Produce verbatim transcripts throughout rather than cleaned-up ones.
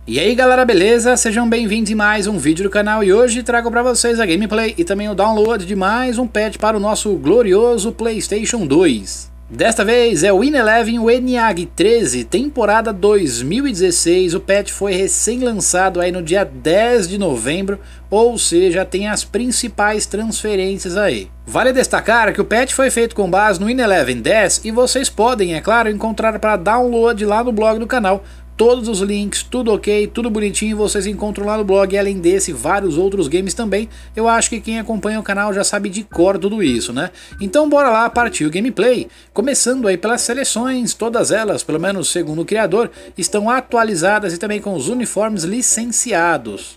E aí galera, beleza? Sejam bem-vindos em mais um vídeo do canal e hoje trago para vocês a gameplay e também o download de mais um patch para o nosso glorioso PlayStation dois. Desta vez é o Win Eleven o ENIAC treze, temporada dois mil e dezesseis, o patch foi recém-lançado aí no dia dez de novembro, ou seja, tem as principais transferências aí. Vale destacar que o patch foi feito com base no Win Eleven dez e vocês podem, é claro, encontrar para download lá no blog do canal. Todos os links, tudo ok, tudo bonitinho, vocês encontram lá no blog, e além desse, vários outros games também. Eu acho que quem acompanha o canal já sabe de cor tudo isso, né? Então bora lá partir o gameplay. Começando aí pelas seleções, todas elas, pelo menos segundo o criador, estão atualizadas e também com os uniformes licenciados.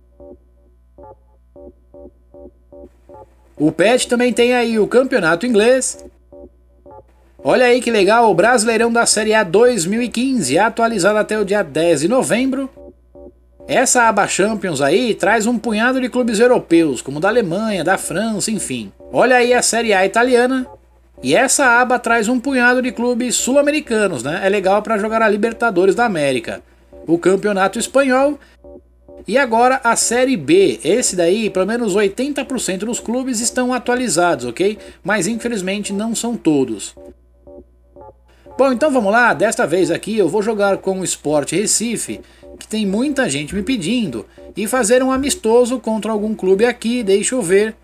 O patch também tem aí o campeonato inglês. Olha aí que legal, o Brasileirão da Série A dois mil e quinze, atualizado até o dia dez de novembro. Essa aba Champions aí traz um punhado de clubes europeus, como da Alemanha, da França, enfim. Olha aí a Série A italiana. E essa aba traz um punhado de clubes sul-americanos, né? É legal para jogar a Libertadores da América. O Campeonato Espanhol. E agora a Série B, esse daí, pelo menos oitenta por cento dos clubes estão atualizados, ok? Mas infelizmente não são todos. Bom, então vamos lá, desta vez aqui eu vou jogar com o Sport Recife, que tem muita gente me pedindo, e fazer um amistoso contra algum clube aqui, deixa eu ver.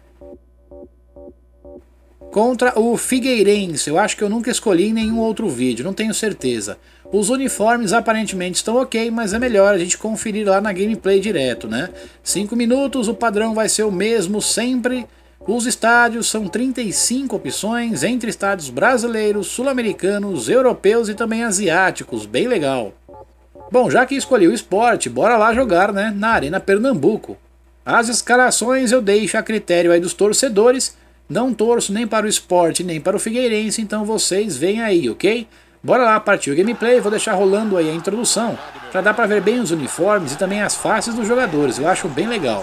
Contra o Figueirense, eu acho que eu nunca escolhi em nenhum outro vídeo, não tenho certeza. Os uniformes aparentemente estão ok, mas é melhor a gente conferir lá na gameplay direto, né? cinco minutos, o padrão vai ser o mesmo sempre. Os estádios são trinta e cinco opções, entre estádios brasileiros, sul-americanos, europeus e também asiáticos, bem legal. Bom, já que escolhi o esporte, bora lá jogar, né, na Arena Pernambuco. As escalações eu deixo a critério aí dos torcedores, não torço nem para o Sport nem para o Figueirense, então vocês vêm aí, ok? Bora lá partir o gameplay, vou deixar rolando aí a introdução, para dar para ver bem os uniformes e também as faces dos jogadores, eu acho bem legal.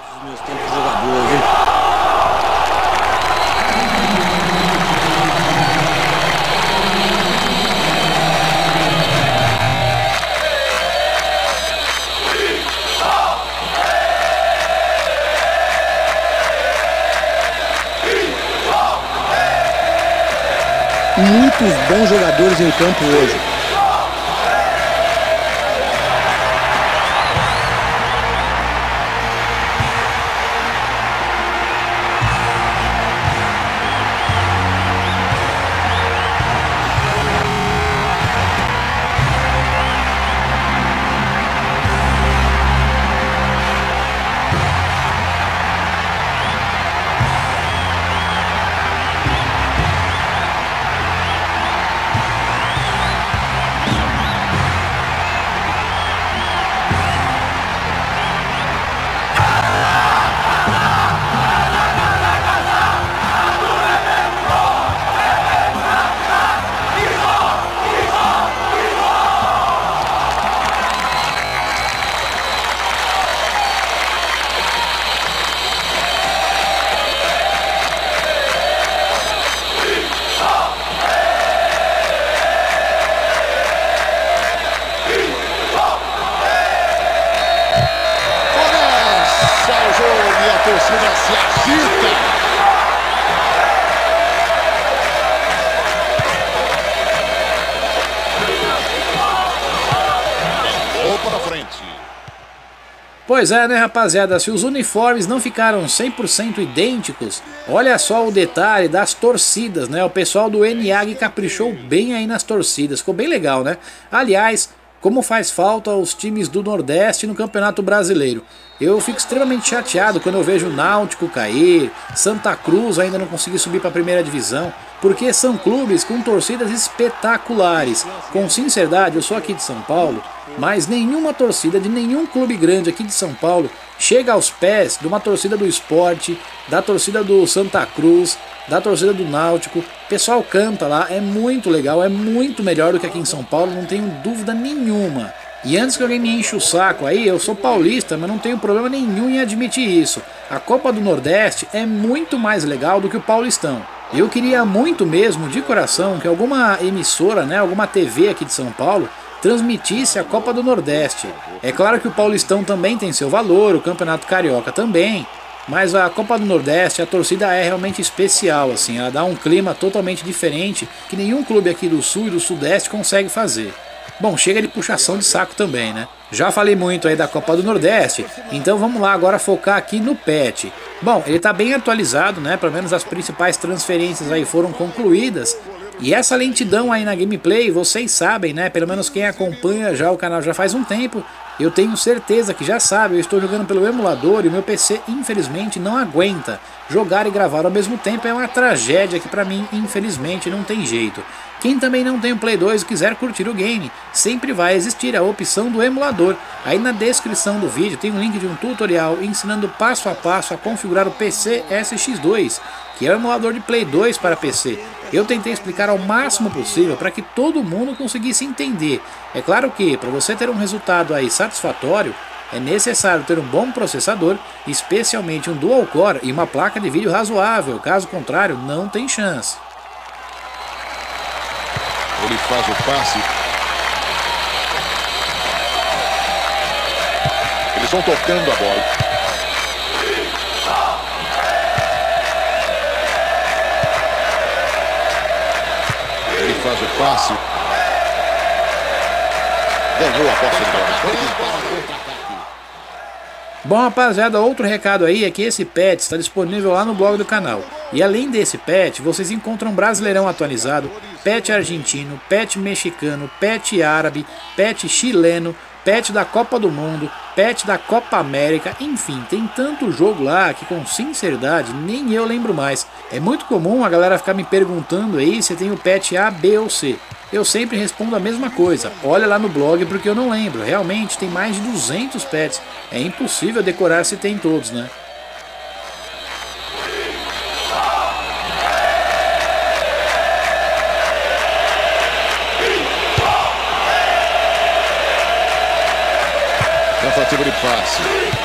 Muitos bons jogadores em campo hoje. Pois é, né, rapaziada, se os uniformes não ficaram cem por cento idênticos, olha só o detalhe das torcidas, né? O pessoal do ENIAC caprichou bem aí nas torcidas, ficou bem legal, né? Aliás, como faz falta os times do Nordeste no Campeonato Brasileiro. Eu fico extremamente chateado quando eu vejo o Náutico cair, Santa Cruz ainda não conseguir subir para a primeira divisão, porque são clubes com torcidas espetaculares. Com sinceridade, eu sou aqui de São Paulo, mas nenhuma torcida de nenhum clube grande aqui de São Paulo chega aos pés de uma torcida do Sport, da torcida do Santa Cruz, da torcida do Náutico. O pessoal canta lá, é muito legal, é muito melhor do que aqui em São Paulo, não tenho dúvida nenhuma. E antes que alguém me enche o saco aí, eu sou paulista, mas não tenho problema nenhum em admitir isso. A Copa do Nordeste é muito mais legal do que o Paulistão. Eu queria muito mesmo, de coração, que alguma emissora, né, alguma T V aqui de São Paulo transmitisse a Copa do Nordeste. É claro que o Paulistão também tem seu valor, o Campeonato Carioca também, mas a Copa do Nordeste, a torcida é realmente especial, assim, ela dá um clima totalmente diferente que nenhum clube aqui do Sul e do Sudeste consegue fazer. Bom, chega de puxação de saco também, né? Já falei muito aí da Copa do Nordeste, então vamos lá agora focar aqui no patch. Bom, ele tá bem atualizado, né? Pelo menos as principais transferências aí foram concluídas. E essa lentidão aí na gameplay, vocês sabem, né? Pelo menos quem acompanha já o canal já faz um tempo, eu tenho certeza que já sabe, eu estou jogando pelo emulador e o meu P C infelizmente não aguenta. Jogar e gravar ao mesmo tempo é uma tragédia que pra mim, infelizmente, não tem jeito. Quem também não tem o Play dois e quiser curtir o game, sempre vai existir a opção do emulador. Aí na descrição do vídeo tem um link de um tutorial ensinando passo a passo a configurar o P C S X dois, que é o emulador de Play dois para P C. Eu tentei explicar ao máximo possível para que todo mundo conseguisse entender. É claro que para você ter um resultado aí satisfatório, é necessário ter um bom processador, especialmente um dual core e uma placa de vídeo razoável, caso contrário não tem chance. Ele faz o passe. Eles vão tocando a bola. Ele faz o passe. Ganhou a posse de bola. Bom, rapaziada, outro recado aí é que esse patch está disponível lá no blog do canal. E além desse patch, vocês encontram Brasileirão atualizado, patch argentino, patch mexicano, patch árabe, patch chileno, patch da Copa do Mundo, patch da Copa América, enfim, tem tanto jogo lá que com sinceridade nem eu lembro mais. É muito comum a galera ficar me perguntando aí se tem o patch A, B ou C. Eu sempre respondo a mesma coisa, olha lá no blog porque eu não lembro, realmente tem mais de duzentos patches, é impossível decorar se tem todos, né? Tentativa de passe.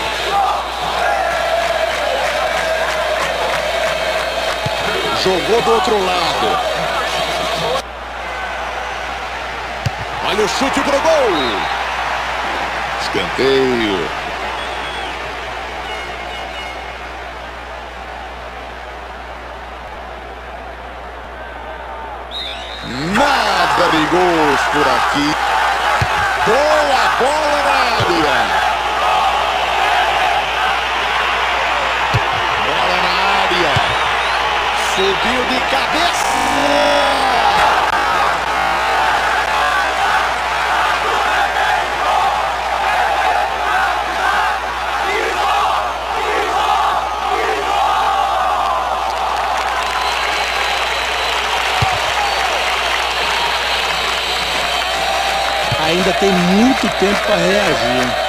Jogou do outro lado. Olha o chute pro gol. Escanteio. Nada de gols por aqui. Boa bola na área. Bola na área. Subiu de cabeça. Ainda tem muito tempo para reagir, hein?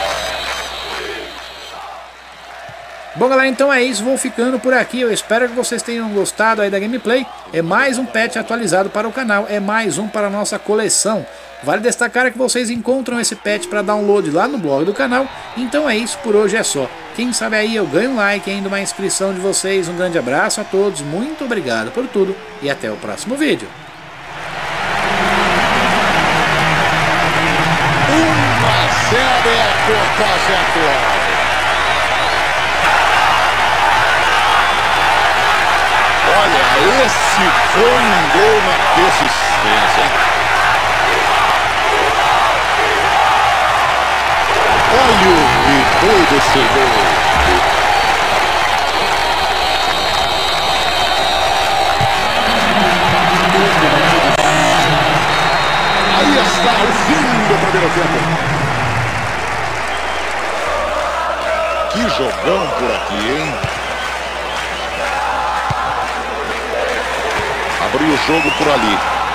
Bom, galera, então é isso, vou ficando por aqui, eu espero que vocês tenham gostado aí da gameplay. É mais um patch atualizado para o canal, é mais um para a nossa coleção. Vale destacar que vocês encontram esse patch para download lá no blog do canal. Então é isso, por hoje é só. Quem sabe aí eu ganho um like, ainda uma inscrição de vocês. Um grande abraço a todos, muito obrigado por tudo e até o próximo vídeo. Série a atual. Olha, esse foi um gol na persistência. Olha o que foi desse gol. Aí está o fim do primeiro tempo. Que jogão por aqui, hein? Abriu o jogo por ali.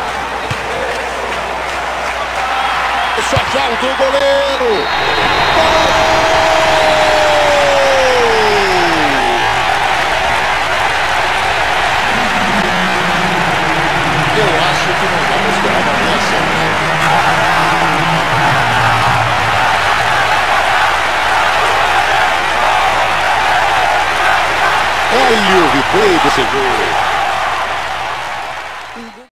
Só falta o goleiro. Gol! Eu acho que não vamos ganhar nessa, né? Olha o replay desse gol.